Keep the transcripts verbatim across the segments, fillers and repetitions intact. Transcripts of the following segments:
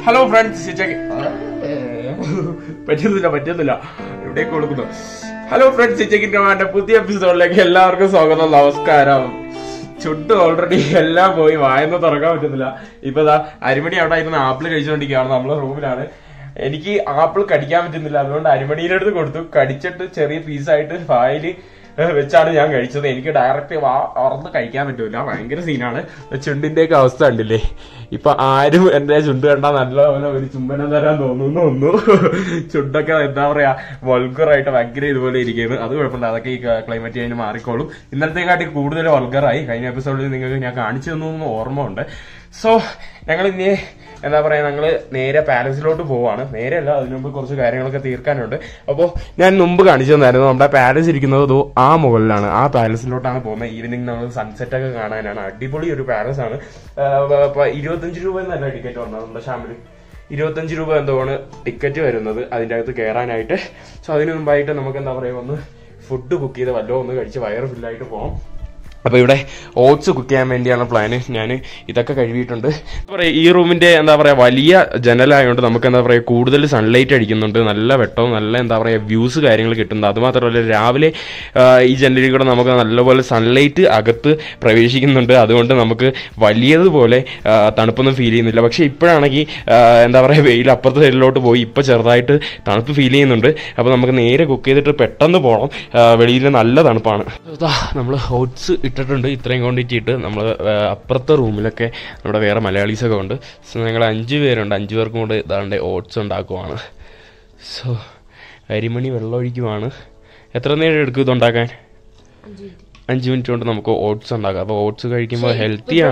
Hello friends, പറ്റുന്നില്ല പറ്റുന്നില്ല ഇവിടേക്ക് കൊടുക്കുന്നു. ഹലോ ഫ്രണ്ട്സ്, ചെക്കിൻ കമാൻഡ് പുതിയ എപ്പിസോഡിലേക്ക് എല്ലാവർക്കും സ്വാഗതം. നമസ്കാരം. ചുട്ട് ഓൾറെഡി എല്ലാം പോയി, വായന്ന് തുറക്കാൻ പറ്റുന്നില്ല. ഇപ്പൊ ദാ അരിമണി അവിടെ ഇരുന്ന് ആപ്പിൾ കഴിച്ചുകൊണ്ടിരിക്കുകയാണ്. നമ്മളെ റൂമിലാണ്. എനിക്ക് ആപ്പിൾ കടിക്കാൻ പറ്റുന്നില്ല, അതുകൊണ്ട് അരിമണിയുടെ അടുത്ത് കൊടുത്തു. കടിച്ചിട്ട് ചെറിയ പീസായിട്ട് വായില് വെച്ചാണ് ഞാൻ കഴിച്ചത്. എനിക്ക് ഡയറക്റ്റ് വാ തുറന്ന് കഴിക്കാൻ പറ്റൂല, ഭയങ്കര സീനാണ്. ചുണ്ടിന്റെ ഒക്കെ അവസ്ഥ കണ്ടില്ലേ? ഇപ്പൊ ആരും എന്റെ ചുണ്ട് കണ്ടാൽ നല്ലപോലെ ഒരു ചുംബനം തരാൻ തോന്നുന്നു തോന്നുന്നു. ചുണ്ടൊക്കെ എന്താ പറയാ വൾഗറായിട്ട് ഭയങ്കര ഇതുപോലെ ഇരിക്കുന്നത്. അത് കുഴപ്പമില്ല, അതൊക്കെ ഈ ക്ലൈമറ്റ് കഴിഞ്ഞ് മാറിക്കോളും. ഇന്നലത്തെക്കാട്ടി കൂടുതൽ വൾഗറായി. കഴിഞ്ഞ എപ്പിസോഡിൽ നിങ്ങൾക്ക് ഞാൻ കാണിച്ചു തന്നു ഓർമ്മ ഉണ്ട്. സോ ഞങ്ങൾ ഇനി എന്താ പറയാ, ഞങ്ങള് നേരെ പാലസിലോട്ട് പോവാണ്. നേരെയല്ല, അതിനു മുമ്പ് കുറച്ച് കാര്യങ്ങളൊക്കെ തീർക്കാനുണ്ട്. അപ്പോൾ ഞാൻ മുമ്പ് കാണിച്ചു തന്നായിരുന്നു, നമ്മുടെ പാലസ് ഇരിക്കുന്നത് ആ മുകളിലാണ്. ആ പാലസിലോട്ടാണ് പോകുന്നത്. ഈവനിങ് നമ്മൾ സൺസെറ്റ് ഒക്കെ കാണാനാണ്. അടിപൊളി ഒരു പാലസ് ആണ്. ഇരുപത്തഞ്ച് രൂപ എന്നല്ല ടിക്കറ്റ് വന്നത് നമ്മുടെ ഷാമിൽ. ഇരുപത്തഞ്ച് രൂപ എന്തോണ് ടിക്കറ്റ് വരുന്നത് അതിൻ്റെ അകത്ത് കയറാനായിട്ട്. സോ അതിന് മുമ്പായിട്ട് നമുക്ക് എന്താ പറയുക, ഒന്ന് ഫുഡ് കുക്ക് ചെയ്ത് വല്ലതും ഒന്ന് കഴിച്ച് വയറ് ഫുള്ളായിട്ട് പോകാം. അപ്പൊ ഇവിടെ ഓട്സ് കുക്ക് ചെയ്യാൻ വേണ്ടിയാണ് പ്ലാന്. ഞാൻ ഇതൊക്കെ കഴുകിയിട്ടുണ്ട്. എന്താ പറയാ, ഈ റൂമിന്റെ എന്താ പറയാ വലിയ ജനലായതുകൊണ്ട് നമുക്ക് എന്താ പറയാ കൂടുതൽ സൺലൈറ്റ് അടിക്കുന്നുണ്ട്. നല്ല വെട്ടവും നല്ല എന്താ പറയാ വ്യൂസ് കാര്യങ്ങൾ കിട്ടുന്നത്. അതുമാത്രമല്ല രാവിലെ ഈ ജനലിൽ കൂടെ നമുക്ക് നല്ലപോലെ സൺലൈറ്റ് അകത്ത് പ്രവേശിക്കുന്നുണ്ട്. അതുകൊണ്ട് നമുക്ക് വലിയതുപോലെ തണുപ്പൊന്നും ഫീൽ ചെയ്യുന്നില്ല. പക്ഷെ ഇപ്പോഴാണെങ്കിൽ എന്താ പറയാ വെയിൽ അപ്പുറത്തെ സൈഡിലോട്ട് പോയി ഇപ്പൊ ചെറുതായിട്ട് തണുപ്പ് ഫീൽ ചെയ്യുന്നുണ്ട്. അപ്പൊ നമുക്ക് നേരെ കുക്ക് ചെയ്തിട്ട് പെട്ടെന്ന് പോകണം. വെളിയിൽ നല്ല തണുപ്പാണ്. നമ്മൾ ഓട്സ് ഇട്ടിട്ടുണ്ട്. ഇത്രയും ക്വാണ്ടിറ്റി ഇട്ട് നമ്മൾ അപ്പുറത്തെ റൂമിലൊക്കെ നമ്മുടെ വേറെ മലയാളീസൊക്കെ ഉണ്ട്. സോ ഞങ്ങൾ അഞ്ച് പേരുണ്ട്. അഞ്ച് പേർക്കും കൂടെ ഇതാണ്ട് ഓട്സ് ഉണ്ടാക്കുവാണ്. സോ അരിമണി വെള്ളം ഒഴിക്കുവാണ്. എത്ര നേരം എടുക്കും ഇതുണ്ടാക്കാൻ? അഞ്ച് മിനിറ്റ് കൊണ്ട് നമുക്ക് ഓട്സ് ഉണ്ടാക്കാം. അപ്പൊ ഓട്സ് കഴിക്കുമ്പോൾ ഹെൽത്തിയാണ്.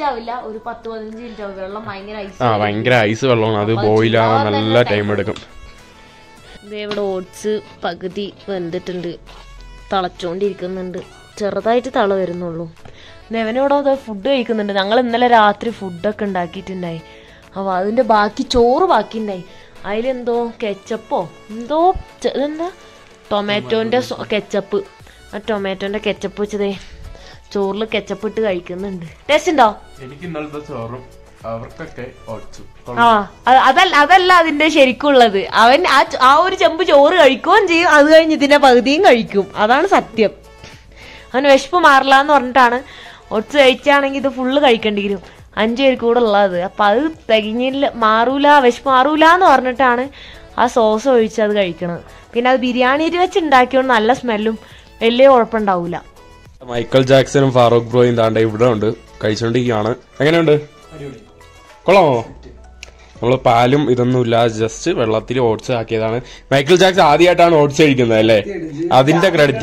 ആ ഭയങ്കര ഐസ് വെള്ളമാണ്, അത് ബോയിൽ ആവാൻ നല്ല ടൈം എടുക്കും. ഇവിടെ ഓട്സ് പകുതി വെന്തിട്ടുണ്ട്, തിളച്ചോണ്ടിരിക്കുന്നുണ്ട്. ചെറുതായിട്ട് തള വരുന്നുള്ളൂ. നെവനോടെ അത് ഫുഡ് കഴിക്കുന്നുണ്ട്. ഞങ്ങൾ ഇന്നലെ രാത്രി ഫുഡൊക്കെ ഉണ്ടാക്കിയിട്ടുണ്ടായി. അപ്പോൾ അതിൻ്റെ ബാക്കി ചോറ് ബാക്കി ഉണ്ടായി. അതിലെന്തോ കെച്ചപ്പോ എന്തോ ഇതെന്താ ടൊമാറ്റോൻ്റെ കെച്ചപ്പ്. ആ ടൊമാറ്റോൻ്റെ കെച്ചപ്പ് വെച്ചതേ ചോറിൽ കെച്ചപ്പ് ഇട്ട് കഴിക്കുന്നുണ്ട്. ടേസ്റ്റ് ഉണ്ടോ? എനിക്ക് ഇന്നലത്തെ ചോറും അവർക്കൊക്കെ ആ അതല്ല അതല്ല അതിന്റെ ശരിക്കുള്ളത്. അവൻ ആ ആ ഒരു ചെമ്പ് ചോറ് കഴിക്കുകയും ചെയ്യും, അത് കഴിഞ്ഞ് ഇതിന്റെ പകുതിയും കഴിക്കും. അതാണ് സത്യം. അവന് വിശപ്പ് മാറില്ല എന്ന് പറഞ്ഞിട്ടാണ്. ഒട്സ് കഴിച്ചാണെങ്കിൽ ഇത് ഫുള്ള് കഴിക്കേണ്ടി വരും. അഞ്ചു പേർക്ക് കൂടെ ഉള്ളത്. അപ്പം അത് തികഞ്ഞില്ല, മാറൂല, വിശപ്പ് മാറൂല എന്ന് പറഞ്ഞിട്ടാണ് ആ സോസ് ഒഴിച്ച് അത് കഴിക്കണത്. പിന്നെ അത് ബിരിയാണി വെച്ച് ഉണ്ടാക്കിയോണ്ട് നല്ല സ്മെല്ലും വലിയ കുഴപ്പമുണ്ടാവൂല. മൈക്കൽ ജാക്സണും ഫാറൂഖ് ബ്രോയും താണ്ട ഇവിടെ ഉണ്ട്, കഴിച്ചോണ്ടിരിക്കുകയാണ്. എങ്ങനെയുണ്ട്? കൊള്ളാമോ? നമ്മള് പാലും ഇതൊന്നും ഇല്ല, ജസ്റ്റ് വെള്ളത്തിൽ ഓട്സ് ആക്കിയതാണ്. മൈക്കിൾ ജാക്സൺ ആദ്യമായിട്ടാണ് ഓട്സ് കഴിക്കുന്നത് അല്ലേ? അതിന്റെ ക്രെഡിറ്റ്.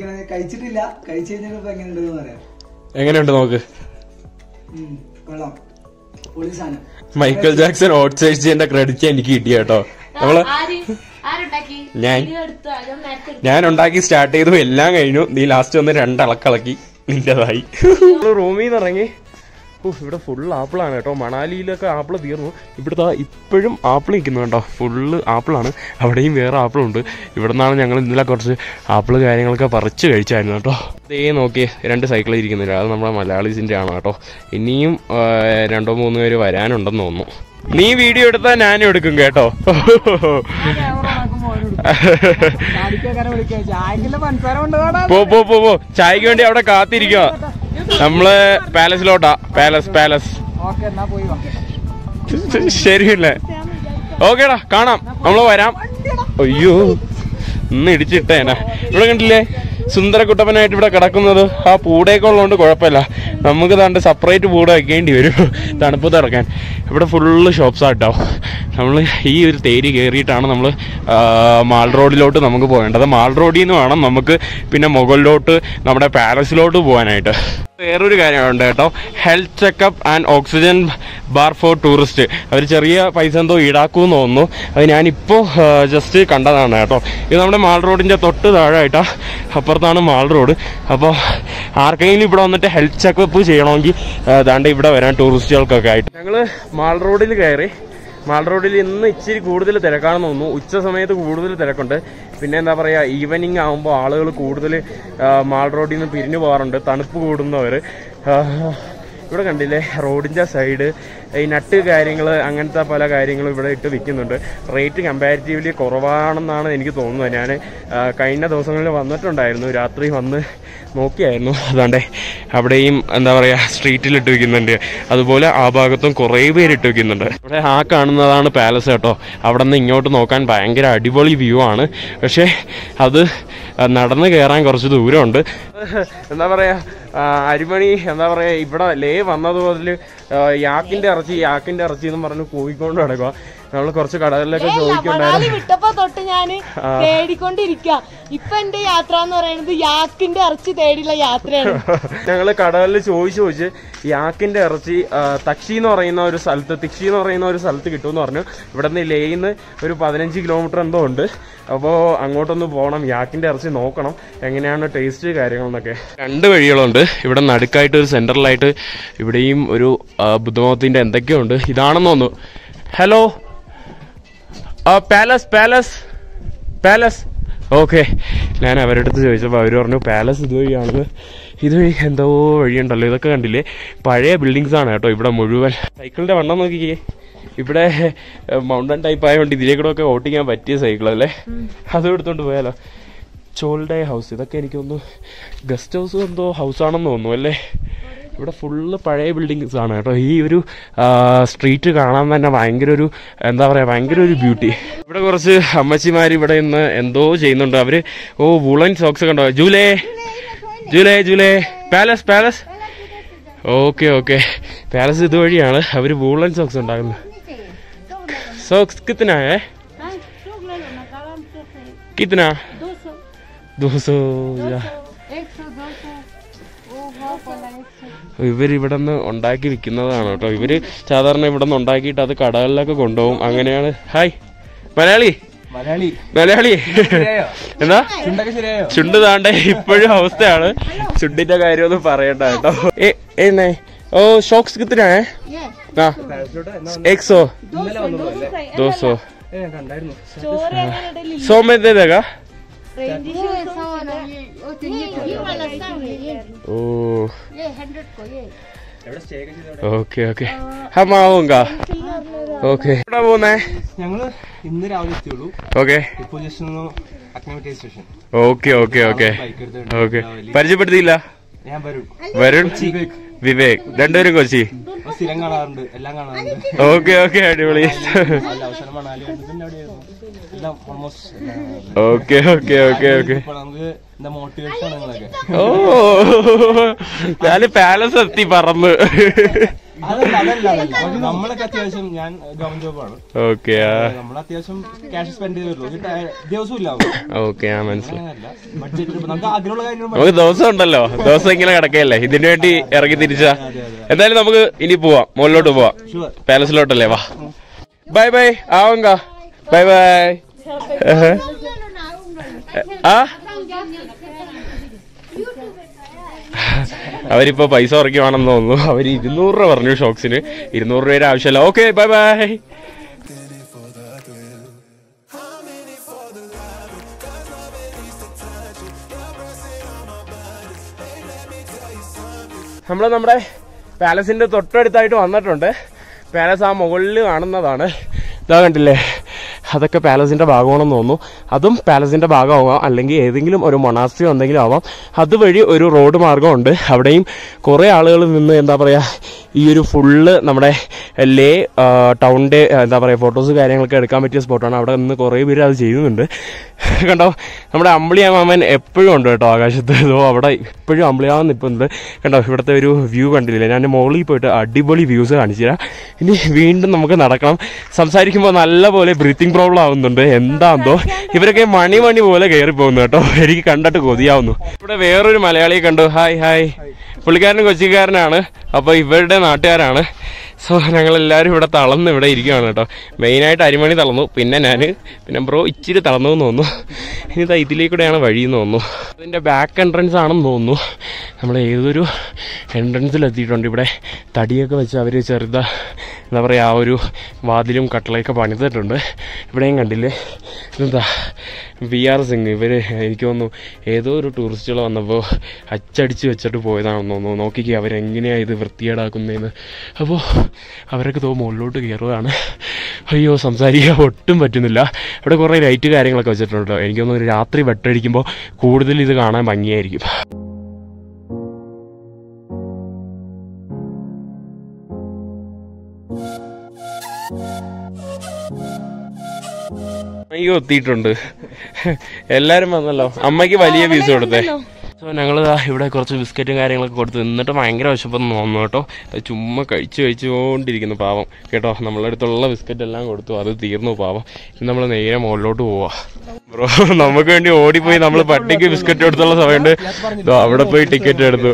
എങ്ങനെയുണ്ട് നോക്ക്. മൈക്കിൾ ജാക്സൺ ഓട്സ് കഴിച്ചതിന്റെ ക്രെഡിറ്റ് എനിക്ക് കിട്ടിയ കേട്ടോ. നമ്മള് ഞാൻ ഞാൻ ഉണ്ടാക്കി സ്റ്റാർട്ട് ചെയ്തു, എല്ലാം കഴിഞ്ഞു. നീ ലാസ്റ്റ് വന്ന് രണ്ടളക്കളക്കി നിന്റേതായി. റൂമിൽ നിന്ന് ഇറങ്ങി. ഓ ഇവിടെ ഫുൾ ആപ്പിളാണ് കേട്ടോ. മണാലിയിലൊക്കെ ആപ്പിൾ തീർന്നു. ഇവിടുത്തെ ഇപ്പോഴും ആപ്പിൾ നിൽക്കുന്നു കേട്ടോ. ഫുള്ള് ആപ്പിളാണ്. അവിടെയും വേറെ ആപ്പിളുണ്ട്. ഇവിടെ നിന്നാണ് ഞങ്ങൾ ഇന്നലെ കുറച്ച് ആപ്പിൾ കാര്യങ്ങളൊക്കെ പറിച്ച് കഴിച്ചായിരുന്നു കേട്ടോ. ഇതേ നോക്കി രണ്ട് സൈക്കിളിൽ ഇരിക്കുന്നില്ല, അത് നമ്മുടെ മലയാളീസിൻ്റെ ആണ് കേട്ടോ. ഇനിയും രണ്ടോ മൂന്നോ പേര് വരാനുണ്ടെന്ന് തോന്നുന്നു. നീ വീഡിയോ എടുത്താൽ ഞാനും എടുക്കും കേട്ടോ. പോ പോ പോ പോ ചായക്ക് വേണ്ടി അവിടെ കാത്തിരിക്കുക. നമ്മള് പാലസിലോട്ടാ. പാലസ് പാലസ് ശരിയല്ലേ? ഓക്കേടാ, കാണാം, നമ്മള് വരാം. അയ്യോ ഇന്ന് ഇടിച്ചിട്ടേനാ. ഇവിടെ കണ്ടില്ലേ സുന്ദരകുട്ടപ്പനായിട്ട് ഇവിടെ കിടക്കുന്നത്. ആ പൂടയൊക്കെ ഉള്ളതുകൊണ്ട് കുഴപ്പമില്ല. നമുക്ക് താണ്ട് സെപ്പറേറ്റ് പൂട വെക്കേണ്ടി വരും തണുപ്പ് തിറക്കാൻ. ഇവിടെ ഫുള്ള് ഷോപ്സാട്ടോ. നമ്മൾ ഈ ഒരു തേരി കയറിയിട്ടാണ് നമ്മൾ മാൾ റോഡിലോട്ട് നമുക്ക് പോകേണ്ടത്. മാൾ റോഡിൽ നിന്ന് വേണം നമുക്ക് പിന്നെ മുകളിലോട്ട് നമ്മുടെ പാലസിലോട്ട് പോകാനായിട്ട്. വേറൊരു കാര്യമുണ്ട് കേട്ടോ, health checkup and oxygen bar for tourist. അവർ ചെറിയ പൈസ എന്തോ ഈടാക്കുമെന്ന് തോന്നുന്നു. അത് ഞാനിപ്പോൾ ജസ്റ്റ് കണ്ടതാണ് കേട്ടോ. ഇത് നമ്മുടെ മാൾ റോഡിൻ്റെ തൊട്ട് താഴെയായിട്ടാ, അപ്പുറത്താണ് മാൾ റോഡ്. അപ്പോൾ ആർക്കെങ്കിലും ഇവിടെ വന്നിട്ട് ഹെൽത്ത് ചെക്കപ്പ് ചെയ്യണമെങ്കിൽ ദാണ്ട് ഇവിടെ വരാൻ ടൂറിസ്റ്റുകൾക്കൊക്കെ ആയിട്ട്. ഞങ്ങൾ മാൾ റോഡിൽ കയറി. മാൾ റോഡിൽ ഇന്ന് ഇച്ചിരി കൂടുതൽ തിരക്കാണെന്ന് തോന്നുന്നു. ഉച്ച സമയത്ത് കൂടുതൽ തിരക്കുണ്ട്. പിന്നെ എന്താ പറയുക, ഈവനിങ് ആകുമ്പോൾ ആളുകൾ കൂടുതൽ മാൾ റോഡിൽ നിന്ന് പിരിഞ്ഞു പോകാറുണ്ട്, തണുപ്പ് കൂടുന്നവർ. ഇവിടെ കണ്ടില്ലേ റോഡിൻ്റെ സൈഡ് ഈ നട്ട് കാര്യങ്ങൾ അങ്ങനത്തെ പല കാര്യങ്ങളും ഇവിടെ ഇട്ട് വിൽക്കുന്നുണ്ട്. റേറ്റ് കമ്പാരിറ്റീവ്ലി കുറവാണെന്നാണ് എനിക്ക് തോന്നുന്നത്. ഞാൻ കഴിഞ്ഞ ദിവസങ്ങളിൽ വന്നിട്ടുണ്ടായിരുന്നു, രാത്രി വന്ന് നോക്കിയായിരുന്നു. അതാണ്ടേ അവിടെയും എന്താ പറയുക സ്ട്രീറ്റിലിട്ട് വയ്ക്കുന്നുണ്ട്. അതുപോലെ ആ ഭാഗത്തും കുറേ പേരിട്ട് വയ്ക്കുന്നുണ്ട്. ഇവിടെ ആ കാണുന്നതാണ് പാലസ് കേട്ടോ. അവിടെ നിന്ന് ഇങ്ങോട്ട് നോക്കാൻ ഭയങ്കര അടിപൊളി വ്യൂ ആണ്. പക്ഷേ അത് നടന്ന് കയറാൻ കുറച്ച് ദൂരമുണ്ട്. എന്താ പറയുക അരിമണി എന്താ പറയുക ഇവിടെ ലേ വന്നത് മുതൽ യാക്കിൻ്റെ ഇറച്ചി യാക്കിൻ്റെ ഇറച്ചി എന്ന് പറഞ്ഞ് കൂവിക്കൊണ്ട് നടക്കുക. നമ്മൾ കുറച്ച് കടകളിലൊക്കെ ചോദിക്കുന്നുണ്ടായിരുന്നു. വിട്ടപ്പോ തൊട്ട് ഞാൻ തേടിക്കൊണ്ടിരിക്കാം. ഇപ്പൊ എന്റെ യാത്ര എന്ന് പറയുന്നത് യാക്കിന്റെ ഇറച്ചി തേടിയുള്ള യാത്രയാണ്. ഞങ്ങള് കടകളിൽ ചോദിച്ചു ചോദിച്ച് യാക്കിന്റെ ഇറച്ചി തക്ഷി എന്ന് പറയുന്ന ഒരു സ്ഥലത്ത് തിക്ഷി എന്ന് പറയുന്ന ഒരു സ്ഥലത്ത് കിട്ടുമെന്ന് പറഞ്ഞു. ഇവിടെ നിന്ന് ലേന്ന് ഒരു പതിനഞ്ച് കിലോമീറ്റർ എന്തോ ഉണ്ട്. അപ്പോൾ അങ്ങോട്ടൊന്ന് പോകണം, യാക്കിന്റെ ഇറച്ചി നോക്കണം എങ്ങനെയാണ് ടേസ്റ്റ് കാര്യങ്ങളെന്നൊക്കെ. രണ്ട് വഴികളുണ്ട്. ഇവിടെ നടുക്കായിട്ട് ഒരു സെന്ററിലായിട്ട് ഇവിടെയും ഒരു ബുദ്ധമതത്തിന്റെ എന്തൊക്കെയോ ഉണ്ട്. ഇതാണെന്ന് തോന്നുന്നു. Hello palace palace palace okay. ഞാൻ അവരുടെ അടുത്ത് ചോദിച്ചപ്പോൾ അവർ പറഞ്ഞു പാലസ് ഇതുവഴിയാണെന്ന്. ഇതുവഴി എന്തോ വഴിയുണ്ടല്ലോ. ഇതൊക്കെ കണ്ടില്ലേ, പഴയ ബിൽഡിങ്സ് ആണ് കേട്ടോ ഇവിടെ മുഴുവൻ. സൈക്കിളിൻ്റെ വണ്ണം നോക്കിക്കേ. ഇവിടെ മൗണ്ടൻ ടൈപ്പ് ആയതുകൊണ്ട് ഇതിലേക്കൂടെ ഒക്കെ ഓട്ടിക്കാൻ പറ്റിയ സൈക്കിളല്ലേ. അതും എടുത്തോണ്ട് പോയാലോ. ചോൾഡേ ഹൗസ്, ഇതൊക്കെ എനിക്കൊന്ന് ഗസ്റ്റ് ഹൗസ് എന്തോ ഹൗസാണെന്ന് തോന്നുന്നു അല്ലേ. ഇവിടെ ഫുള്ള് പഴയ ബിൽഡിങ്സ് ആണ് കേട്ടോ. ഈ ഒരു സ്ട്രീറ്റ് കാണാൻ തന്നെ ഭയങ്കര ഒരു എന്താ പറയുക ഭയങ്കര ഒരു ബ്യൂട്ടി. ഇവിടെ കുറച്ച് അമ്മച്ചിമാർ ഇവിടെ ഇന്ന് എന്തോ ചെയ്യുന്നുണ്ട്. അവര് ഓ വുളൻ സോക്സ് കണ്ടോ. ജൂലേ ജൂലേ ജൂലേ palace palace okay okay. Palace ഇതുവഴിയാണ് അവർ വുളൻ സോക്സ് ഉണ്ടാക്കുന്നത്. സോക്സ് കിത്തന है कितना दो सौ. ഇവരിവിടെ നിന്ന് ഉണ്ടാക്കി വിൽക്കുന്നതാണ് കേട്ടോ. ഇവര് സാധാരണ ഇവിടെ നിന്ന് ഉണ്ടാക്കിയിട്ട് അത് കടകളിലൊക്കെ കൊണ്ടുപോകും. അങ്ങനെയാണ്. ഹായ് മലയാളി മലയാളി മലയാളി എന്താ ചുണ്ട് താണ്ടേ ഇപ്പോഴും അവസ്ഥയാണ്. ചുണ്ടിന്റെ കാര്യമൊന്നും പറയണ്ട കേട്ടോ. ഏ ഓ ഷോക്സ് കിത്തന है हाँ एक सौ दो सौ सौ में दे देगा. ഓക്കെ ഓക്കെ ഹമാവുങ്കാ ഓക്കെ. എവിടെ പോകുന്നേ? ഞങ്ങള് ഇന്ന് രാവിലെ എത്തിയുള്ളൂ. Okay okay okay okay okay. പരിചയപ്പെടുത്തിയില്ല. ഞാൻ വരുൺ വരുൺ വിവേക് രണ്ടുപേരും കൊച്ചി. സ്ഥിരം കാണാറുണ്ട്, എല്ലാം കാണാറുണ്ട്. ഓക്കെ ഓക്കെ അടിപൊളി. അവസാനം മണാലി എല്ലാം almost. Okay okay okay okay. നമുക്ക് എന്താ മോട്ടിവേഷൻ ആണ് നിങ്ങളൊക്കെ. ഓ ഞാന് പാലസ് എത്തി പറന്ന്. അതല്ല അതല്ല അതല്ല നമ്മളൊക്കെ അത്യാവശ്യം ഞാൻ ഗവൺമെന്റ് ജോബാണ്. ഓക്കെ നമ്മൾ അത്യാവശ്യം ക്യാഷ് സ്പെൻഡ് ചെയ്ത് വരുള്ളൂ. ദിവസവും ഇല്ല. ഓക്കെ ആ മനസ്സിലായി. ബഡ്ജറ്റ് നമുക്ക് ആഗ്രഹമുള്ള കാര്യങ്ങൾ നമുക്ക് ദിവസം ഉണ്ടല്ലോ. ദിവസം ഇങ്ങനെ കിടക്കയല്ലേ, ഇതിനു വേണ്ടി ഇറങ്ങി തിരിച്ചാ. എന്തായാലും നമുക്ക് ഇനി പോവാം, മുകളിലോട്ട് പോവാം, പാലസിലോട്ടല്ലേ. വാ ബൈ ബൈ ആവുങ്ക ബൈ ബൈ. ആ അവരിപ്പോ പൈസ ഉറക്കുവാണെന്ന് തോന്നുന്നു. അവര് ഇരുന്നൂറ് രൂപ പറഞ്ഞു ഷോക്സിന്. ഇരുന്നൂറ് രൂപയുടെ ആവശ്യമില്ല. Okay bye bye. നമ്മൾ നമ്മുടെ പാലസിന്റെ തൊട്ടടുത്തായിട്ട് വന്നിട്ടുണ്ട്. പാലസ് ആ മുകളിൽ കാണുന്നതാണ്. ഇതാ കണ്ടില്ലേ, അതൊക്കെ പാലസിന്റെ ഭാഗമാണെന്ന് തോന്നുന്നു. അതും പാലസിന്റെ ഭാഗമാവാം, അല്ലെങ്കിൽ ഏതെങ്കിലും ഒരു മൊണാസ്ട്രിയോ എന്തെങ്കിലും ആവാം. അതുവഴി ഒരു റോഡ് മാർഗമുണ്ട്. അവിടെയും കുറേ ആളുകൾ നിന്ന് എന്താ പറയുക ഈ ഒരു ഫുള്ള് നമ്മുടെ ലേ ടൗണിൻ്റെ എന്താ പറയുക ഫോട്ടോസ് കാര്യങ്ങളൊക്കെ എടുക്കാൻ പറ്റിയ സ്പോട്ടാണ്. അവിടെ നിന്ന് കുറേ പേര് അത് ചെയ്യുന്നുണ്ട്. കണ്ടോ, നമ്മുടെ അമ്പിളിയാമാമൻ എപ്പോഴും ഉണ്ട് കേട്ടോ ആകാശത്ത്. ഇതോ അവിടെ എപ്പോഴും അമ്പിളിയാമൻ നിൽപ്പുന്നുണ്ട്. കണ്ടോ, ഇവിടുത്തെ ഒരു വ്യൂ കണ്ടില്ലേ. ഞാൻ മുകളിൽ പോയിട്ട് അടിപൊളി വ്യൂസ് കാണിച്ചു തരാം. ഇനി വീണ്ടും നമുക്ക് നടക്കണം. സംസാരിക്കുമ്പോൾ നല്ലപോലെ ബ്രീത്തിങ് പ്രോബ്ലം ആവുന്നുണ്ട്. എന്താന്തോ ഇവരൊക്കെ മണി മണി പോലെ കയറി പോകുന്നു കേട്ടോ. എനിക്ക് കണ്ടിട്ട് കൊതിയാവുന്നു. ഇവിടെ വേറൊരു മലയാളിയെ കണ്ടു. Hi hi. പുള്ളിക്കാരൻ കൊച്ചിക്കാരനാണ്. അപ്പോൾ ഇവരുടെ നാട്ടുകാരാണ്. സോ ഞങ്ങളെല്ലാവരും ഇവിടെ തളർന്ന് ഇവിടെ ഇരിക്കുകയാണ് കേട്ടോ. മെയിനായിട്ട് അരിമണി തളർന്നു, പിന്നെ ഞാൻ പിന്നെ ബ്രോ ഇച്ചിരി തളർന്നു എന്ന് തോന്നുന്നു. ഇനി ഇതാ ഇതിലേക്കൂടെയാണ് വഴിയെന്ന് തോന്നുന്നു. അതിൻ്റെ ബാക്ക് എൻട്രൻസ് ആണെന്ന് തോന്നുന്നു. നമ്മൾ ഏതൊരു എൻട്രൻസിലെത്തിയിട്ടുണ്ട്. ഇവിടെ തടിയൊക്കെ വെച്ച് അവർ ചെറുത എന്താ പറയുക ആ ഒരു വാതിലും കട്ടളയൊക്കെ പണിതിട്ടുണ്ട്. ഇവിടെയും കണ്ടില്ലേ, ഇതെന്താ വി ആർ സിംഗ് ഇവർ എനിക്ക് തോന്നുന്നു ഏതോ ഒരു ടൂറിസ്റ്റുകൾ വന്നപ്പോൾ അച്ചടിച്ച് വെച്ചിട്ട് പോയതാണെന്ന് തോന്നുന്നു. നോക്കിക്കേ അവരെങ്ങനെയാണ് ഇത് വൃത്തികേടാക്കുന്നതെന്ന്. അപ്പോൾ അവരൊക്കെ തോ മുകളിലോട്ട് കയറുകയാണ്. അയ്യോ സംസാരിക്കാൻ ഒട്ടും പറ്റുന്നില്ല. ഇവിടെ കുറേ ലൈറ്റ് കാര്യങ്ങളൊക്കെ വെച്ചിട്ടുണ്ട്. എനിക്ക് തോന്നുന്നു രാത്രി വെട്ടടിക്കുമ്പോൾ കൂടുതൽ ഇത് കാണാൻ ഭംഗിയായിരിക്കും. അയ്യോ എത്തിയിട്ടുണ്ട്. എല്ലാരും വന്നല്ലോ. അമ്മയ്ക്ക് വലിയ പീസ് കൊടുത്തേ. സോ ഞങ്ങൾ ഇവിടെ കുറച്ച് ബിസ്ക്കറ്റും കാര്യങ്ങളൊക്കെ കൊടുത്ത് നിന്നിട്ട് ഭയങ്കര വിശപ്പെന്ന് തോന്നുന്നു കേട്ടോ. ചുമ്മാ കഴിച്ച് കഴിച്ചുകൊണ്ടിരിക്കുന്നു പാവം കേട്ടോ. നമ്മളെ അടുത്തുള്ള ബിസ്ക്കറ്റ് എല്ലാം കൊടുത്തു, അത് തീർന്നു പാവം. ഇനി നമ്മൾ നേരെ മുകളിലോട്ട് പോവാ. ബ്രോ നമുക്ക് വേണ്ടി ഓടിപ്പോയി നമ്മൾ പട്ടിക്ക് ബിസ്ക്കറ്റ് എടുത്തുള്ള സമയമുണ്ട്. അവിടെ പോയി ടിക്കറ്റ് എടുത്തു.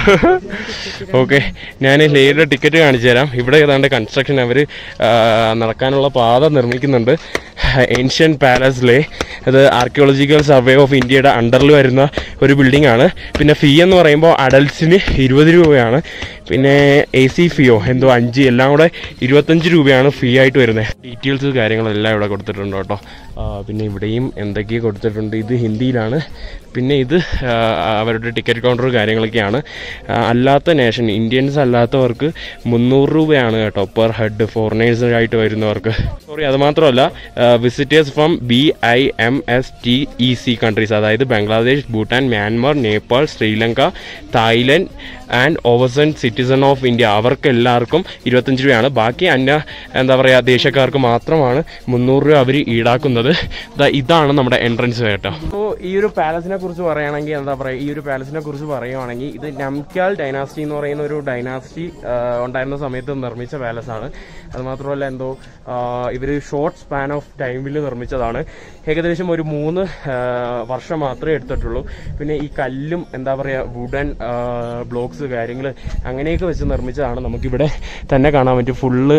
ഓക്കെ, ഞാൻ ലേയുടെ ടിക്കറ്റ് കാണിച്ചു തരാം. ഇവിടെ ഏതാണ്ട് കൺസ്ട്രക്ഷൻ അവർ നടക്കാനുള്ള പാത നിർമ്മിക്കുന്നുണ്ട്. ഏൻഷ്യൻ പാലസ് ലേ, അത് ആർക്കിയോളജിക്കൽ സർവേ ഓഫ് ഇന്ത്യയുടെ അണ്ടറിൽ വരുന്ന ഒരു ബിൽഡിംഗ് ആണ്. പിന്നെ ഫീ എന്ന് പറയുമ്പോൾ അഡൽട്സിന് ഇരുപത് രൂപയാണ്. പിന്നെ എ സി ഫീയോ എന്തോ അഞ്ച്, എല്ലാം കൂടെ ഇരുപത്തഞ്ച് രൂപയാണ് ഫീ ആയിട്ട് വരുന്നത്. ഡീറ്റെയിൽസ് കാര്യങ്ങളെല്ലാം ഇവിടെ കൊടുത്തിട്ടുണ്ട് കേട്ടോ. പിന്നെ ഇവിടെയും എന്തൊക്കെയോ കൊടുത്തിട്ടുണ്ട്. ഇത് ഹിന്ദിയിലാണ്. പിന്നെ ഇത് അവരുടെ ടിക്കറ്റ് കൗണ്ടർ കാര്യങ്ങളൊക്കെയാണ്. അല്ലാത്ത നേഷൻ ഇന്ത്യൻസ് അല്ലാത്തവർക്ക് മുന്നൂറ് രൂപയാണ് കേട്ടോ പെർ ഹെഡ്, ഫോറിനേഴ്സായിട്ട് വരുന്നവർക്ക്. സോറി, അത് മാത്രമല്ല visitors from B I M S T E C countries, അതായത് Bangladesh, Bhutan, Myanmar, Nepal, Sri Lanka, Thailand and overseas citizen of India, അവർക്ക് എല്ലാവർക്കും ഇരുപത്തഞ്ച് രൂപയാണ്. ബാക്കി അന്യ എന്താ പറയുക ദേശക്കാർക്ക് മാത്രമാണ് മുന്നൂറ് രൂപ അവർ ഈടാക്കുന്നത്. ഇതാണ് നമ്മുടെ എൻട്രൻസ് കേട്ടോ. അപ്പോൾ ഈ ഒരു പാലസിനെ കുറിച്ച് പറയുകയാണെങ്കിൽ എന്താ പറയുക, ഈ ഒരു പാലസിനെ കുറിച്ച് പറയുകയാണെങ്കിൽ ഇത് നംക്യാൽ ഡൈനാസ്റ്റി എന്ന് പറയുന്ന ഒരു ഡൈനാസ്റ്റി ഉണ്ടായിരുന്ന സമയത്ത് നിർമ്മിച്ച പാലസാണ്. അതുമാത്രമല്ല എന്തോ ഇവർ ഷോർട്ട് സ്പാൻ ഓഫ് ടൈമിൽ നിർമ്മിച്ചതാണ്. ഏകദേശം ഒരു മൂന്ന് വർഷം മാത്രമേ എടുത്തിട്ടുള്ളൂ. പിന്നെ ഈ കല്ലും എന്താ പറയുക വുഡൻ ബ്ലോക്സ് കാര്യങ്ങൾ അങ്ങനെയൊക്കെ വെച്ച് നിർമ്മിച്ചതാണ്. നമുക്കിവിടെ തന്നെ കാണാൻ പറ്റും. ഫുള്ള്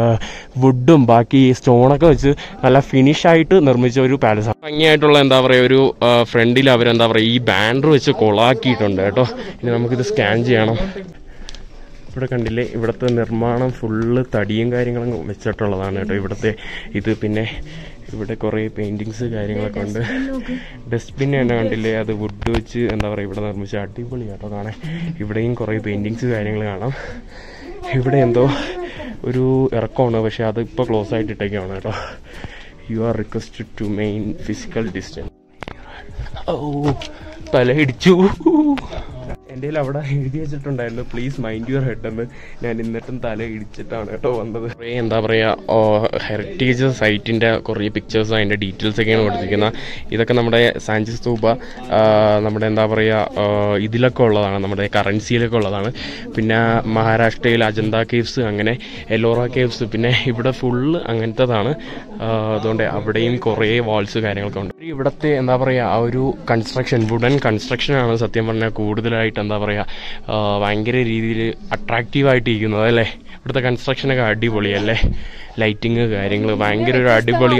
വുഡും ബാക്കി സ്റ്റോണൊക്കെ വെച്ച് നല്ല ഫിനിഷായിട്ട് നിർമ്മിച്ച ഒരു പാലസാണ്. ഭംഗിയായിട്ടുള്ള എന്താ പറയുക ഒരു ഫ്രണ്ടിൽ അവരെന്താ പറയുക ഈ ബാനർ വെച്ച് കൊളാക്കിയിട്ടുണ്ട് കേട്ടോ. ഇനി നമുക്കിത് സ്കാൻ ചെയ്യണം. ഇവിടെ കണ്ടില്ലേ, ഇവിടുത്തെ നിർമ്മാണം ഫുള്ള് തടിയും കാര്യങ്ങളും വെച്ചിട്ടുള്ളതാണ് കേട്ടോ ഇവിടുത്തെ ഇത്. പിന്നെ ഇവിടെ കുറേ പെയിൻറ്റിങ്സ് കാര്യങ്ങളൊക്കെ ഉണ്ട്. ഡസ്റ്റ്ബിൻ തന്നെ കണ്ടില്ലേ, അത് വുഡ് വെച്ച് എന്താ പറയുക ഇവിടെ നിർമ്മിച്ച അടിപൊളി കേട്ടോ കാണാൻ. ഇവിടെയും കുറേ പെയിൻറ്റിങ്സ് കാര്യങ്ങൾ കാണാം. ഇവിടെ എന്തോ ഒരു ഇറക്കമാണ്, പക്ഷെ അത് ഇപ്പോൾ ക്ലോസ് ആയിട്ട് ഇട്ടേക്കാണ് കേട്ടോ. You are requested to main physical distance. ഓ തല ഇടിച്ചു. എൻ്റെ അവിടെ എഴുതി വെച്ചിട്ടുണ്ടായിരുന്നു പ്ലീസ് മൈൻഡ് യുവർ ഹെഡ് എന്ന്. ഞാൻ എന്നിട്ടും തല ഇടിച്ചിട്ടാണ് കേട്ടോ വന്നത്. കുറേ എന്താ പറയുക ഹെറിറ്റേജ് സൈറ്റിൻ്റെ കുറേ പിക്ചേഴ്സ് അതിൻ്റെ ഡീറ്റെയിൽസ് ഒക്കെയാണ് കൊടുത്തിരിക്കുന്നത്. ഇതൊക്കെ നമ്മുടെ സാഞ്ചി സ്തൂപ നമ്മുടെ എന്താ പറയുക ഇതിലൊക്കെ ഉള്ളതാണ്, നമ്മുടെ കറൻസിയിലൊക്കെ ഉള്ളതാണ്. പിന്നെ മഹാരാഷ്ട്രയിൽ അജന്ത കേവ്സ്, അങ്ങനെ എല്ലോറ കേവ്സ്, പിന്നെ ഇവിടെ ഫുള്ള് അങ്ങനത്തേതാണ്. അതുകൊണ്ട് അവിടെയും കുറേ വാൾസ് കാര്യങ്ങളൊക്കെ ഉണ്ട്. ഇവിടുത്തെ എന്താ പറയുക ആ ഒരു കൺസ്ട്രക്ഷൻ, വുഡൻ കൺസ്ട്രക്ഷനാണ് സത്യം പറഞ്ഞാൽ കൂടുതലായിട്ട് എന്താ പറയുക ഭയങ്കര രീതിയിൽ അട്രാക്റ്റീവായിട്ട് ഇരിക്കുന്നത് അല്ലേ. ഇവിടുത്തെ കൺസ്ട്രക്ഷനൊക്കെ അടിപൊളിയല്ലേ, ലൈറ്റിങ് കാര്യങ്ങൾ ഭയങ്കര ഒരു അടിപൊളി.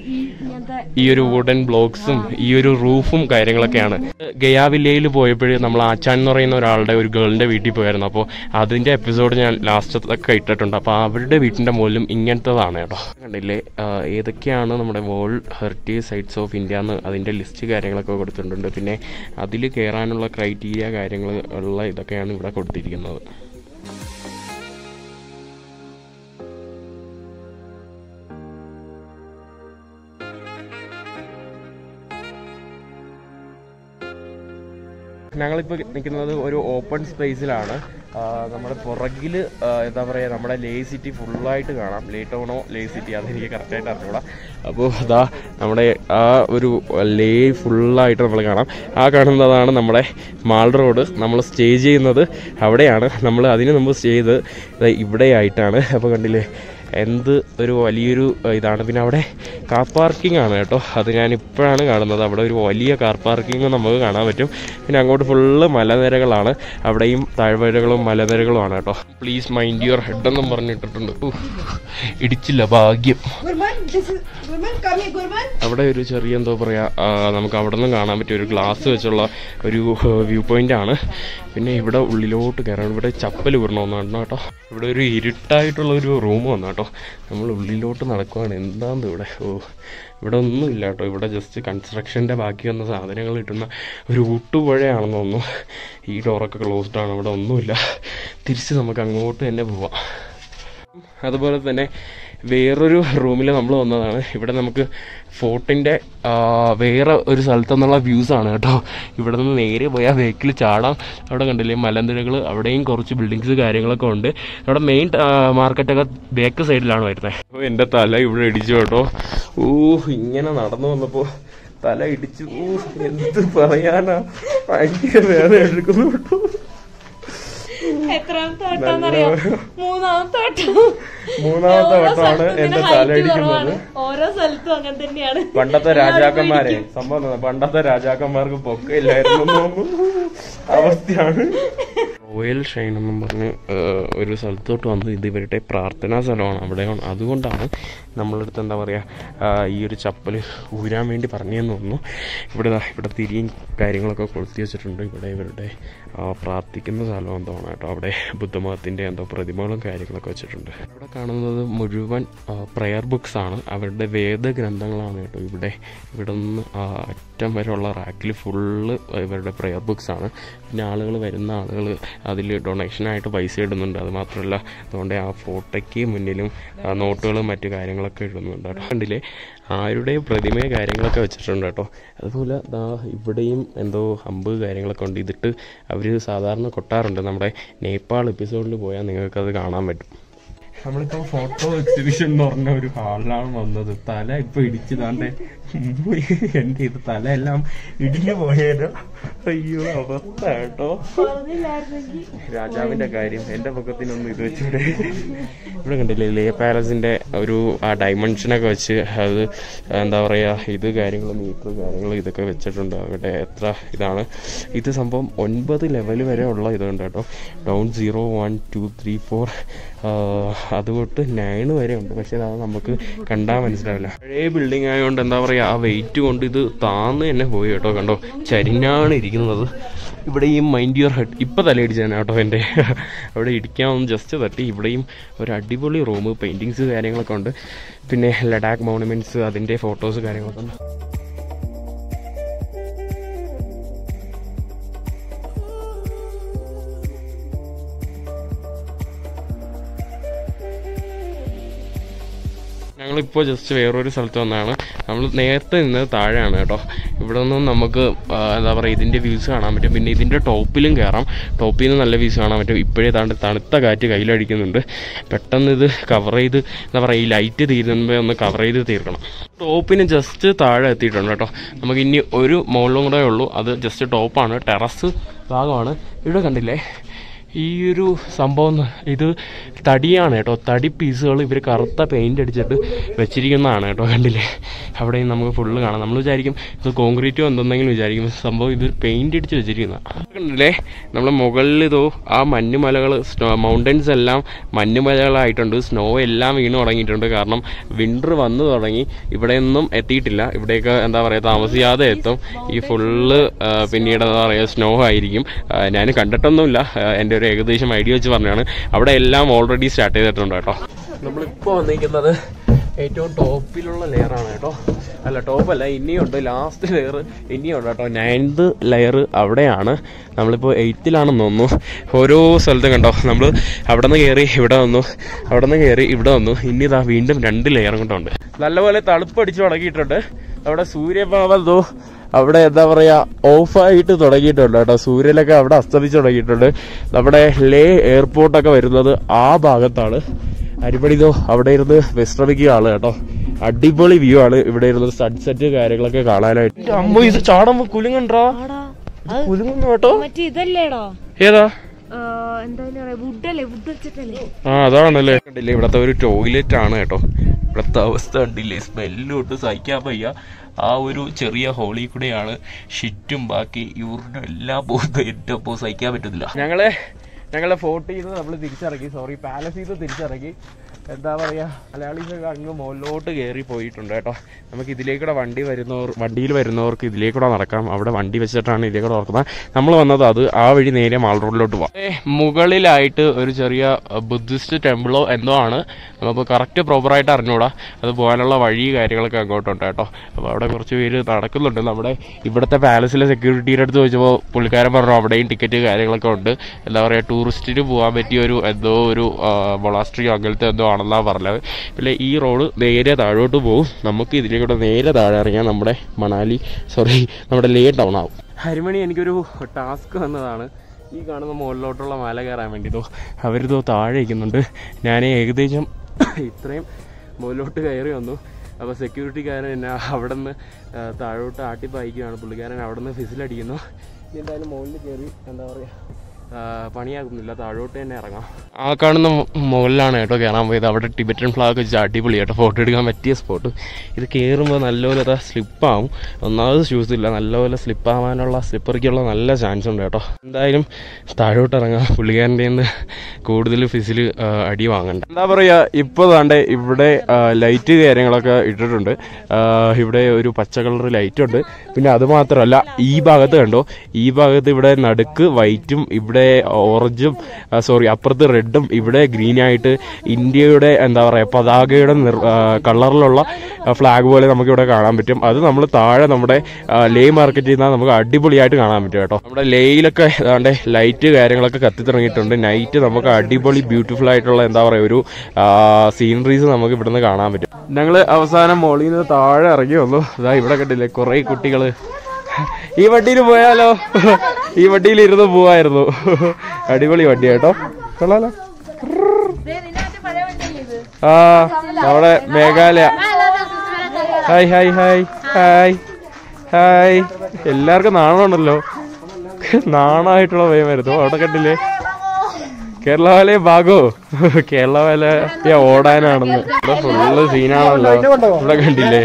ഈ ഒരു വുഡൻ ബ്ലോക്സും ഈ ഒരു റൂഫും കാര്യങ്ങളൊക്കെയാണ്. ഗയാ വില്ലയിൽ പോയപ്പോൾ നമ്മൾ ആച്ചാൻ എന്ന് പറയുന്ന ഒരാളുടെ ഒരു ഗേളിൻ്റെ വീട്ടിൽ പോയായിരുന്നു. അപ്പോൾ അതിൻ്റെ എപ്പിസോഡ് ഞാൻ ലാസ്റ്റത്തൊക്കെ ഇട്ടിട്ടുണ്ട്. അപ്പോൾ അവരുടെ വീട്ടിൻ്റെ മുകളിലും ഇങ്ങനത്തതാണ് കേട്ടോ. കണ്ടില്ലേ, ഏതൊക്കെയാണ് നമ്മുടെ world heritage sites of India എന്ന് അതിൻ്റെ ലിസ്റ്റ് കാര്യങ്ങളൊക്കെ കൊടുത്തിട്ടുണ്ട്. പിന്നെ അതിൽ കയറാനുള്ള ക്രൈറ്റീരിയ കാര്യങ്ങൾ ഉള്ള ഇതൊക്കെയാണ് ഇവിടെ കൊടുത്തിരിക്കുന്നത്. ഞങ്ങളിപ്പോൾ നിൽക്കുന്നത് ഒരു ഓപ്പൺ സ്പേസിലാണ്. നമ്മുടെ പുറകിൽ എന്താ പറയുക നമ്മുടെ ലേ സിറ്റി ഫുള്ളായിട്ട് കാണാം. ലേ ടൗണോ ലേ സിറ്റി അതെനിക്ക് കറക്റ്റായിട്ട് അറിഞ്ഞൂടാ. അപ്പോൾ അതാ നമ്മുടെ ആ ഒരു ലേ ഫുള്ളായിട്ട് നമ്മൾ കാണാം. ആ കാണുന്നതാണ് നമ്മുടെ മാൾ റോഡ്. നമ്മൾ സ്റ്റേ ചെയ്യുന്നത് അവിടെയാണ്. നമ്മൾ അതിന് മുമ്പ് സ്റ്റേ ചെയ്ത് ഇവിടെയായിട്ടാണ്. അപ്പോൾ കണ്ടില്ലേ എന്ത് ഒരു വലിയൊരു ഇതാണ്. പിന്നെ അവിടെ കാർ പാർക്കിംഗ് ആണ് കേട്ടോ. അത് ഞാൻ ഇപ്പോഴാണ് കാണുന്നത്. അവിടെ ഒരു വലിയ കാർ പാർക്കിംഗ് നമുക്ക് കാണാൻ പറ്റും. പിന്നെ അങ്ങോട്ട് ഫുള്ള് മലനിരകളാണ്. അവിടെയും താഴ്വരകളും മലനിരകളുമാണ് കേട്ടോ. പ്ലീസ് മൈൻഡ് യുവർ ഹെഡ് എന്നും പറഞ്ഞിട്ടിട്ടുണ്ട്. ഇടിച്ചില്ല, ഭാഗ്യം. അവിടെ ഒരു ചെറിയ എന്തോ പറയാ നമുക്ക് അവിടെ നിന്നും കാണാൻ പറ്റിയ ഒരു ഗ്ലാസ് വെച്ചുള്ള ഒരു വ്യൂ പോയിന്റ് ആണ്. പിന്നെ ഇവിടെ ഉള്ളിലോട്ട് കയറണം. ഇവിടെ ചപ്പൽ വിടണമെന്നാണ് കേട്ടോ. ഇവിടെ ഒരു ഇരുട്ടായിട്ടുള്ള ഒരു റൂം വന്നു കേട്ടോ. നമ്മൾ ഉള്ളിലോട്ട് നടക്കുവാണ്. എന്താണെന്ന് ഇവിടെ ഓ ഇവിടെ ഒന്നുമില്ല കേട്ടോ. ഇവിടെ ജസ്റ്റ് കൺസ്ട്രക്ഷൻ്റെ ബാക്കി വന്ന സാധനങ്ങൾ കിട്ടുന്ന ഒരു ഊട്ടുപുഴയാണെന്ന് തോന്നുന്നു. ഈ ഡോറൊക്കെ ക്ലോസ്ഡ് ആണ്, ഇവിടെ ഒന്നുമില്ല. തിരിച്ച് നമുക്ക് അങ്ങോട്ട് തന്നെ പോവാം. അതുപോലെ തന്നെ വേറൊരു റൂമിൽ നമ്മൾ വന്നതാണ്. ഇവിടെ നമുക്ക് ഫോർട്ടിൻ്റെ വേറെ ഒരു സ്ഥലത്തു നിന്നുള്ള വ്യൂസാണ് കേട്ടോ. ഇവിടെ നിന്ന് നേരെ പോയാൽ ബേക്കിൽ ചാടാം. അവിടെ കണ്ടില്ലേ മലനിരകൾ, അവിടെയും കുറച്ച് ബിൽഡിങ്സ് കാര്യങ്ങളൊക്കെ ഉണ്ട്. അവിടെ മെയിൻ മാർക്കറ്റൊക്കെ ബേക്ക് സൈഡിലാണ് വരുന്നത്. അപ്പോൾ എൻ്റെ തല ഇവിടെ ഇടിച്ചു കേട്ടോ. ഓ ഇങ്ങനെ നടന്നു വന്നപ്പോൾ തല ഇടിച്ചു. ഓ എന്ത് പറയാനാ, ഭയങ്കര വേദന എടുക്കുന്നു കേട്ടോ. മൂന്നാമത്തെ വട്ടമാണ് എന്റെ തല ഇടിക്കുന്നത്. ഓരോ സ്ഥലത്തും അങ്ങനെ തന്നെയാണ്. പണ്ടത്തെ രാജാക്കന്മാരെ സംഭവം, പണ്ടത്തെ രാജാക്കന്മാർക്ക് പൊക്കയില്ലായിരുന്നു അവസ്ഥയാണ്. റോയൽ ഷൈൻ എന്നും പറഞ്ഞ് ഒരു സ്ഥലത്തോട്ട് വന്ന് ഇത് ഇവരുടെ പ്രാർത്ഥനാ സ്ഥലമാണ്. അവിടെയാണ്, അതുകൊണ്ടാണ് നമ്മളടുത്ത് എന്താ പറയുക ഈ ഒരു ചപ്പൽ ഊരാൻ വേണ്ടി പറഞ്ഞതെന്ന് തോന്നുന്നു. ഇവിടെ ഇവിടെ തിരിയും കാര്യങ്ങളൊക്കെ കൊളുത്തി വെച്ചിട്ടുണ്ട്. ഇവിടെ ഇവരുടെ പ്രാർത്ഥിക്കുന്ന സ്ഥലം എന്തോണം കേട്ടോ. അവിടെ ബുദ്ധമതത്തിൻ്റെ എന്തോ പ്രതിമകളും കാര്യങ്ങളൊക്കെ വെച്ചിട്ടുണ്ട്. ഇവിടെ കാണുന്നത് മുഴുവൻ പ്രെയർ ബുക്സ് ആണ്, അവരുടെ വേദഗ്രന്ഥങ്ങളാണ് കേട്ടോ. ഇവിടെ ഇവിടെ നിന്ന് അറ്റം വരെയുള്ള റാക്കിൽ ഫുള്ള് ഇവരുടെ പ്രെയർ ബുക്സ് ആണ്. പിന്നെ ആളുകൾ വരുന്ന ആളുകൾ അതിൽ ഡൊണേഷനായിട്ട് പൈസ ഇടുന്നുണ്ട്. അത് മാത്രമല്ല അതുകൊണ്ട് ആ ഫോട്ടോയ്ക്ക് മുന്നിലും നോട്ടുകളും മറ്റു കാര്യങ്ങളൊക്കെ ഇടുന്നുണ്ട് കേട്ടോ. കണ്ടില്ലേ ആരുടെ പ്രതിമയെ കാര്യങ്ങളൊക്കെ വെച്ചിട്ടുണ്ട് കേട്ടോ. അതുപോലെ ഇവിടെയും എന്തോ അമ്പ് കാര്യങ്ങളൊക്കെ ഉണ്ട്. ഇതിട്ട് അവർ സാധാരണ കൊട്ടാറുണ്ട്. നമ്മുടെ നേപ്പാൾ എപ്പിസോഡിൽ പോയാൽ നിങ്ങൾക്കത് കാണാൻ പറ്റും. നമ്മളിപ്പോൾ ഫോട്ടോ എക്സിബിഷൻ എന്ന് പറഞ്ഞ ഒരു ഹാളിലാണ് വന്നത്. തല ഇപ്പൊ ഇടിച്ചതാണ്ടേ എന്റെ ഇത് തല എല്ലാം ഇടിഞ്ഞു പോയേനോ. അയ്യോ അവസ്ഥ കേട്ടോ. രാജാവിന്റെ കാര്യം എന്റെ പൊക്കത്തിനൊന്നും ഇത് വെച്ചിവിടെ. ഇവിടെ കണ്ടില്ലേ ലേ പാലസിന്റെ ഒരു ആ ഡൈമെൻഷനൊക്കെ വെച്ച് അത് എന്താ പറയാ ഇത് കാര്യങ്ങൾ മീറ്റർ കാര്യങ്ങൾ ഇതൊക്കെ വെച്ചിട്ടുണ്ട്. അവിടെ എത്ര ഇതാണ് ഇത് സംഭവം ഒൻപത് ലെവൽ വരെ ഉള്ള ഇതുണ്ട് കേട്ടോ. Down zero one two three four അതുകൊണ്ട് നയൻ വരെ ഉണ്ട്. പക്ഷെ അത് നമുക്ക് കണ്ടാൽ മനസ്സിലാവില്ല. പഴയ ബിൽഡിംഗ് ആയതുകൊണ്ട് എന്താ പറയുക ആ വെയിറ്റ് കൊണ്ട് ഇത് താന്ന് തന്നെ പോയി കേട്ടോ. കണ്ടോ ചരിഞ്ഞാണ് ഇരിക്കുന്നത്. ഇവിടെ ഈ മൈൻഡ് യുവർ ഹെഡ് ഇപ്പം തലയിടിച്ചാണ് കേട്ടോ എൻ്റെ. അവിടെ ഇടിക്കാമെന്ന് ജസ്റ്റ് തട്ടി. ഇവിടെയും ഒരു അടിപൊളി റൂം, പെയിൻറ്റിങ്സ് കാര്യങ്ങളൊക്കെ ഉണ്ട്. പിന്നെ ലഡാക്ക് മോണുമെൻറ്റ്സ് അതിൻ്റെ ഫോട്ടോസ് കാര്യങ്ങളൊക്കെ ഉണ്ട്. ഞങ്ങളിപ്പോൾ ജസ്റ്റ് വേറൊരു സ്ഥലത്ത് വന്നതാണ്. നമ്മൾ നേരത്തെ നിന്നത് താഴെയാണ് കേട്ടോ. ഇവിടെ നിന്നും നമുക്ക് എന്താ പറയുക ഇതിൻ്റെ വ്യൂസ് കാണാൻ പറ്റും. പിന്നെ ഇതിൻ്റെ ടോപ്പിലും കയറാം. ടോപ്പിൽ നിന്ന് നല്ല വ്യൂസ് കാണാൻ പറ്റും. ഇപ്പോഴേ താണ്ട് തണുത്ത കാറ്റ് കയ്യിലടിക്കുന്നുണ്ട്. പെട്ടെന്ന് ഇത് കവർ ചെയ്ത് എന്താ പറയുക ഈ ലൈറ്റ് തീരുമ്പോൾ ഒന്ന് കവർ ചെയ്ത് തീർക്കണം. ടോപ്പിന് ജസ്റ്റ് താഴെ എത്തിയിട്ടുണ്ട് കേട്ടോ. നമുക്ക് ഇനി ഒരു മുകളിലും കൂടെ ഉള്ളൂ. അത് ജസ്റ്റ് ടോപ്പാണ്, ടെറസ് ഭാഗമാണ്. ഇവിടെ കണ്ടില്ലേ ഈ ഒരു സംഭവം ഇത് തടിയാണ് കേട്ടോ. തടി പീസുകൾ ഇവർ കറുത്ത പെയിൻ്റ് അടിച്ചിട്ട് വെച്ചിരിക്കുന്നതാണ് കേട്ടോ. കണ്ടില്ലേ അവിടെയും നമുക്ക് ഫുള്ള് കാണാം. നമ്മൾ വിചാരിക്കും ഇത് കോൺക്രീറ്റോ എന്തെങ്കിലും വിചാരിക്കും. സംഭവം ഇത് പെയിൻ്റ് അടിച്ച് വെച്ചിരിക്കുന്നതാണ്. കണ്ടില്ലേ നമ്മൾ മുകളിൽ ഇതോ ആ മഞ്ഞുമലകൾ സ്നോ മൗണ്ടൻസ് എല്ലാം മഞ്ഞുമലകളായിട്ടുണ്ട്. സ്നോ എല്ലാം വീണ് തുടങ്ങിയിട്ടുണ്ട്. കാരണം വിൻ്റർ വന്നു തുടങ്ങി. ഇവിടെയൊന്നും എത്തിയിട്ടില്ല. ഇവിടെയൊക്കെ എന്താ പറയുക താമസിയാതെ എത്തും. ഈ ഫുള്ള് പിന്നീട് എന്താ പറയുക സ്നോ ആയിരിക്കും. ഞാൻ കണ്ടിട്ടൊന്നുമില്ല, എൻ്റെ ഒരു ഏകദേശം ഐഡിയ വെച്ച് പറഞ്ഞാണ്. അവിടെ എല്ലാം ഓൾറെഡി സ്റ്റാർട്ട് ചെയ്തിട്ടുണ്ട് കേട്ടോ. നമ്മളിപ്പോൾ വന്നിരിക്കുന്നത് ഏറ്റവും ടോപ്പിലുള്ള ലെയറാണ് കേട്ടോ. അല്ല ടോപ്പല്ല, ഇനിയുണ്ട് ലാസ്റ്റ് ലെയർ ഇനിയുണ്ട് കേട്ടോ. നയൻത് ലെയർ അവിടെയാണ്. നമ്മളിപ്പോൾ എയ്ത്തിലാണെന്ന് തോന്നുന്നു. ഓരോ സ്ഥലത്തും കണ്ടോ നമ്മൾ അവിടെ നിന്ന് കയറി ഇവിടെ വന്നു, അവിടെ നിന്ന് കയറി ഇവിടെ വന്നു. ഇനി ഇതാ വീണ്ടും രണ്ട് ലെയറും കൊണ്ടുണ്ട്. നല്ലപോലെ തണുപ്പടിച്ച് തുടങ്ങിയിട്ടുണ്ട്. അവിടെ സൂര്യഭാവതോ അവിടെ എന്താ പറയുക ഓഫായിട്ട് തുടങ്ങിയിട്ടുണ്ട് കേട്ടോ. സൂര്യനൊക്കെ അവിടെ അസ്തമിച്ച് തുടങ്ങിയിട്ടുണ്ട്. നമ്മുടെ ലേ എയർപോർട്ടൊക്കെ വരുന്നത് ആ ഭാഗത്താണ്. അരിപടിതോ അവിടെ ഇരുന്ന് വിശ്രമിക്കുക ആള് കേട്ടോ. അടിപൊളി വ്യൂ ആണ് ഇവിടെ ഇരുന്ന് സൺസെറ്റ് കാര്യങ്ങളൊക്കെ കാണാനായിട്ട്. അമ്മ ഇത് ചാടുമ്പോ കുലുങ്ങണ്ടോ കുലുങ്ങുന്നു കേട്ടോ. ഏതാ ആ അതാണല്ലേ. കണ്ടില്ലേ ഇവിടത്തെ ഒരു ടോയ്ലറ്റ് ആണ് കേട്ടോ. ഇവിടത്തെ അവസ്ഥ കണ്ടില്ലേ, സ്മെല്ലും ഇട്ട് സഹിക്കാൻ വയ്യ. ആ ഒരു ചെറിയ ഹോളിൽ കൂടെയാണ് ഷിറ്റും ബാക്കി യൂറിനും എല്ലാം പോകുന്നത്. എൻ്റെ ഒപ്പം സഹിക്കാൻ പറ്റുന്നില്ല. ഞങ്ങള് ഞങ്ങളെ ഫോർട്ടിൽ നിന്ന് നമ്മൾ തിരിച്ചിറങ്ങി, സോറി പാലസിൽ നിന്ന് തിരിച്ചിറങ്ങി. എന്താ പറയാ മലയാളീസൊക്കെ അങ്ങ് മുകളിലോട്ട് കയറി പോയിട്ടുണ്ട് കേട്ടോ. നമുക്ക് ഇതിലേക്കൂടെ വണ്ടി വരുന്നവർ വണ്ടിയിൽ വരുന്നവർക്ക് ഇതിലേക്കൂടെ നടക്കാം. അവിടെ വണ്ടി വെച്ചിട്ടാണ് ഇതിലേക്കൂടെ നടക്കുന്നത്. നമ്മൾ വന്നത് അത് ആ വഴി നേരെ മാൾ റോഡിലോട്ട് പോകാം. മുകളിലായിട്ട് ഒരു ചെറിയ ബുദ്ധിസ്റ്റ് ടെമ്പിളോ എന്തോ ആണ്. നമുക്ക് കറക്റ്റ് പ്രോപ്പറായിട്ട് അറിഞ്ഞൂടാ. അത് പോകാനുള്ള വഴി കാര്യങ്ങളൊക്കെ അങ്ങോട്ടുണ്ട് കേട്ടോ. അപ്പോൾ അവിടെ കുറച്ച് പേര് നടക്കുന്നുണ്ട്. നമ്മുടെ ഇവിടുത്തെ പാലസിലെ സെക്യൂരിറ്റിയുടെ അടുത്ത് ചോദിച്ചപ്പോൾ പുള്ളിക്കാരൻ പറഞ്ഞു അവിടെയും ടിക്കറ്റ് കാര്യങ്ങളൊക്കെ ഉണ്ട്. എന്താ പറയുക ടൂറിസ്റ്റിന് പോകാൻ പറ്റിയ ഒരു എന്തോ ഒരു മൊളാസ്ട്രിയോ അങ്ങനത്തെ എന്തോ ആണെന്നാണ് പറഞ്ഞത്. പിന്നെ ഈ റോഡ് നേരെ താഴോട്ട് പോകും. നമുക്ക് ഇതിലേക്കൂടെ നേരെ താഴെ ഇറങ്ങിയാൽ നമ്മുടെ മണാലി സോറി നമ്മുടെ ലേ ടൗൺ ആവും. ഹരിമണി എനിക്കൊരു ടാസ്ക് വന്നതാണ്. ഈ കാണുന്ന മുകളിലോട്ടുള്ള മല കയറാൻ വേണ്ടിയിട്ടോ അവരിതോ താഴെ ഇരിക്കുന്നുണ്ട്. ഞാൻ ഏകദേശം ഇത്രയും മുകളിലോട്ട് കയറി വന്നു. അപ്പോൾ സെക്യൂരിറ്റിക്കാരൻ എന്നെ അവിടെ നിന്ന് താഴോട്ട് ആട്ടിപ്പായിക്കുകയാണ്. പുള്ളിക്കാരൻ അവിടെ നിന്ന് ഫിസിലടിക്കുന്നു. എന്തായാലും മുകളിൽ കയറി എന്താ പറയുക പണിയാക്കുന്നില്ല, താഴോട്ട് തന്നെ ഇറങ്ങാം. ആ കാണുന്ന മുകളിലാണ് കേട്ടോ കയറാൻ പോയത്. അവിടെ ടിബറ്റൻ ഫ്ലാഗ് വെച്ച് അടിപൊളി കേട്ടോ, ഫോട്ടോ എടുക്കാൻ പറ്റിയ സ്പോട്ട്. ഇത് കയറുമ്പോൾ നല്ലപോലെ അതാ സ്ലിപ്പാവും. ഒന്നാമത് ഷൂസ് ഇല്ല, നല്ലപോലെ സ്ലിപ്പാവാനുള്ള സ്ലിപ്പറിക്കുള്ള നല്ല ചാൻസ് ഉണ്ട് കേട്ടോ. എന്തായാലും താഴോട്ട് ഇറങ്ങാം. പുള്ളിക്കാരൻ്റെ നിന്ന് കൂടുതൽ ഫിസിൽ അടി വാങ്ങണ്ട. എന്താ പറയുക ഇപ്പോൾ താണ്ടെ ഇവിടെ ലൈറ്റ് കാര്യങ്ങളൊക്കെ ഇട്ടിട്ടുണ്ട്. ഇവിടെ ഒരു പച്ച കളർ ലൈറ്റ് ഉണ്ട്. പിന്നെ അത് മാത്രമല്ല ഈ ഭാഗത്ത് കണ്ടോ, ഈ ഭാഗത്ത് ഇവിടെ നടുക്ക് വൈറ്റും ഇവിടെ ഓറഞ്ചും സോറി അപ്പുറത്ത് റെഡും ഇവിടെ ഗ്രീനായിട്ട് ഇന്ത്യയുടെ എന്താ പറയുക പതാകയുടെ കളറിലുള്ള ഫ്ലാഗ് പോലെ നമുക്കിവിടെ കാണാൻ പറ്റും. അത് നമ്മൾ താഴെ നമ്മുടെ ലേ മാർക്കറ്റിൽ നിന്നാൽ നമുക്ക് അടിപൊളിയായിട്ട് കാണാൻ പറ്റും കേട്ടോ. നമ്മുടെ ലേയിലൊക്കെ ഏതാണ്ട് ലൈറ്റ് കാര്യങ്ങളൊക്കെ കത്തി തുടങ്ങിയിട്ടുണ്ട്. നൈറ്റ് നമുക്ക് അടിപൊളി ബ്യൂട്ടിഫുൾ ആയിട്ടുള്ള എന്താ പറയുക ഒരു സീനറീസ് നമുക്ക് ഇവിടുന്ന് കാണാൻ പറ്റും. ഞങ്ങൾ അവസാനം മോളിൽ നിന്ന് താഴെ ഇറങ്ങി വന്നു. അതാ ഇവിടെ കണ്ടില്ലേ കുറേ കുട്ടികൾ. ഈ വണ്ടിയിൽ പോയാലോ, ഈ വണ്ടിയിൽ ഇരുന്ന് പോവായിരുന്നു. അടിപൊളി വണ്ടി കേട്ടോ, കൊള്ളാലോ. ആ നമ്മുടെ Meghalaya. Hi hi hi hi hi. എല്ലാവർക്കും നാണമുണ്ടല്ലോ, നാണമായിട്ടുള്ള ഭയമായിരുന്നു. അവിടെ കണ്ടില്ലേ കേരള വാല ഭാഗോ, കേരള വാല ഓടാനാണെന്ന്. ഇവിടെ ഫുള്ള് സീനാണല്ലോ. ഇവിടെ കണ്ടില്ലേ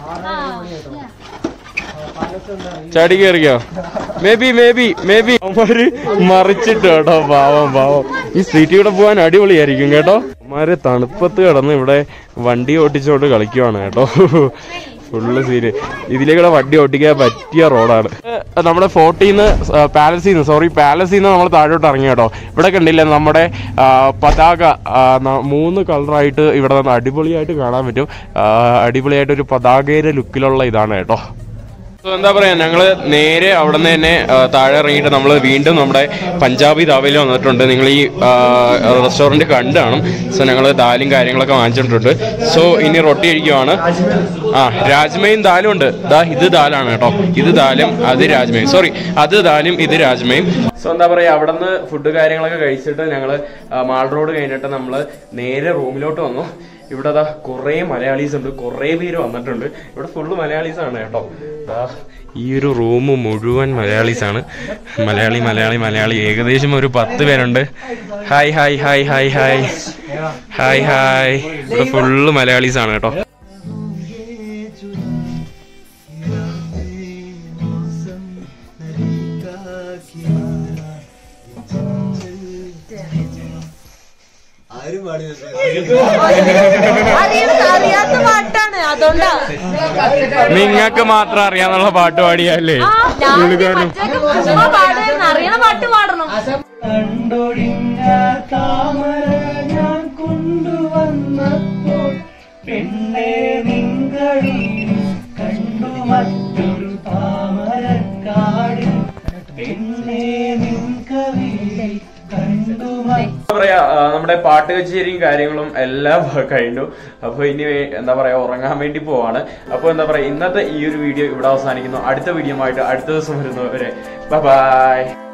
ചാടി കയറിയോ? Maybe maybe maybe അവന്മാര് മറിച്ചിട്ട് കേട്ടോ. പാവം പാവം. ഈ സ്ട്രീറ്റിൽ കൂടെ പോകാൻ അടിപൊളിയായിരിക്കും കേട്ടോ. അവന്മാര് തണുപ്പത്ത് കിടന്ന് ഇവിടെ വണ്ടി ഓട്ടിച്ചോണ്ട് കളിക്കുവാണ് കേട്ടോ. Full scene. ഇതിലേക്കൂടെ വണ്ടി ഓട്ടിക്കാൻ പറ്റിയ റോഡാണ്. നമ്മുടെ ഫോർട്ടീന്ന് പാലസിന്ന് സോറി പാലസിന്ന് നമ്മൾ താഴോട്ട് ഇറങ്ങി കേട്ടോ. ഇവിടെ കണ്ടില്ലേ നമ്മുടെ പതാക മൂന്ന് കളറായിട്ട് ഇവിടെ നിന്ന് അടിപൊളിയായിട്ട് കാണാൻ പറ്റും. അടിപൊളിയായിട്ട് ഒരു പതാകയുടെ ലുക്കിലുള്ള ഇതാണ് കേട്ടോ. എന്താ പറയാ ഞങ്ങള് നേരെ അവിടെ നിന്ന് തന്നെ താഴെ ഇറങ്ങിയിട്ട് നമ്മൾ വീണ്ടും നമ്മുടെ പഞ്ചാബി ധാബയിൽ വന്നിട്ടുണ്ട്. നിങ്ങൾ ഈ റെസ്റ്റോറൻറ്റ് കണ്ടു കാണും. സോ ഞങ്ങൾ ദാലും കാര്യങ്ങളൊക്കെ വാങ്ങിച്ചിട്ടുണ്ട്. സോ ഇനി റൊട്ടി കഴിക്കുവാണ്. ആ രാജ്മയും ദാലും ഉണ്ട്. ദാ ഇത് ദാലാണ് കേട്ടോ. ഇത് ദാലും അത് രാജ്മയും സോറി അത് ദാലും ഇത് രാജ്മയും. സോ എന്താ പറയാ അവിടെ നിന്ന് ഫുഡ് കാര്യങ്ങളൊക്കെ കഴിച്ചിട്ട് ഞങ്ങൾ മാൾ റോഡ് കഴിഞ്ഞിട്ട് നമ്മൾ നേരെ റൂമിലോട്ട് വന്നു. ഇവിടെ അതാ കുറേ മലയാളീസ് ഉണ്ട്, കുറേ പേര് വന്നിട്ടുണ്ട്. ഇവിടെ ഫുള്ള് മലയാളീസ് ആണ് കേട്ടോ. ഈ ഒരു റൂം മുഴുവൻ മലയാളീസ് ആണ്. മലയാളി മലയാളി മലയാളി ഏകദേശം ഒരു പത്ത് പേരുണ്ട്. Hi hi hi hi hi hi hi. ഇവിടെ ഫുള്ള് മലയാളീസ് ആണ് കേട്ടോ. അറിയാത്ത പാട്ടാണ്, അതുകൊണ്ടാ. നിങ്ങൾക്ക് മാത്രം അറിയാന്നുള്ള പാട്ട് പാടിയല്ലേ? അറിയണ പാട്ട് പാടണം. കണ്ടൊഴിഞ്ഞ താമര ഞാൻ കൊണ്ടുവന്നപ്പോൾ പെണ്ണെ നിങ്ങളിൽ കണ്ടു മറ്റൊരു താമരക്കാട് പെണ്ണെ നിൻകവിയിൽ പറയാ നമ്മുടെ പാട്ട് കച്ചേരിയും കാര്യങ്ങളും എല്ലാം കഴിഞ്ഞു. അപ്പൊ ഇനി എന്താ പറയാ ഉറങ്ങാൻ വേണ്ടി പോവാണ്. അപ്പൊ എന്താ പറയാ ഇന്നത്തെ ഈ ഒരു വീഡിയോ ഇവിടെ അവസാനിക്കുന്നു. അടുത്ത വീഡിയോ ആയിട്ട് അടുത്ത ദിവസം വരുന്നവരെ ബൈ ബൈ.